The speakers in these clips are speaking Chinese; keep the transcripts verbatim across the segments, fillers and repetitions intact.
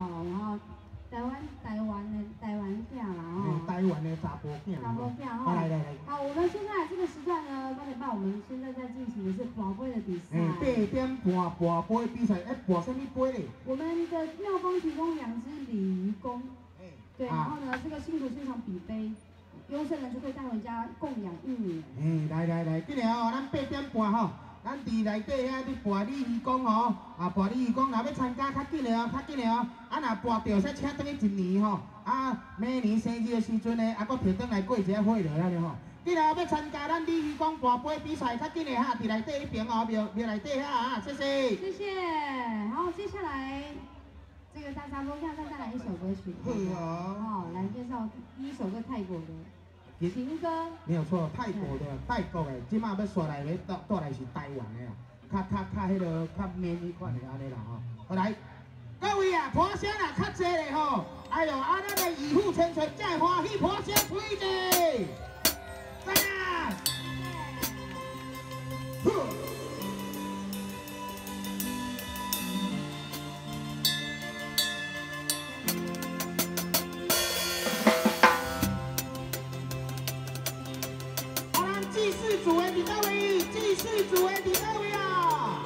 然后台湾台湾的台湾囝啦哦，台湾的查甫囝， 查甫囝哈，来来来。 好，我们现在这个时段呢，八点半，我们现在在进行的是拔杯的比赛。 嗯，八点半拔杯比赛，哎，拔什么杯嘞？ 我们的妙方提供两只鲤鱼公， 哎， 对，然后呢，这个辛苦是一场比杯。 优胜人就可以带回家供养一年。 嗯，来来来，今日哦，咱八点半吼，咱伫内底遐伫拔鲤鱼公吼，啊拔鲤鱼公，若要参加较紧的哦，较紧的哦，啊若拔到说请等于一年吼，啊明年生日的时阵呢，啊搁摕转来过一下会了安尼吼。今日要参加咱鲤鱼公拔杯比赛，较紧的哈，伫内底迄边哦，庙庙内底遐啊，谢谢。谢谢。好，接下来。 这个大沙坡下再带来一首歌曲，好，来介绍第一首歌泰国的情歌， 没有错，泰国的泰国的，即马要刷来的倒倒来是台湾的啦，较较较迄个较绵密款的安尼啦吼。好来，各位啊，婆声啊较济嘞吼，哎呦，啊咱的以父千岁再欢喜，婆声吹者，来啊！祭祀主的伫倒位？祭祀主的伫倒位啊？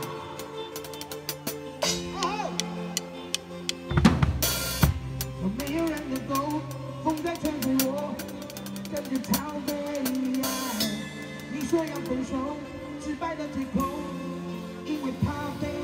哦，有没有人能够风再吹回我，跟着逃避爱？你说要分手，失败的借口，因为怕被。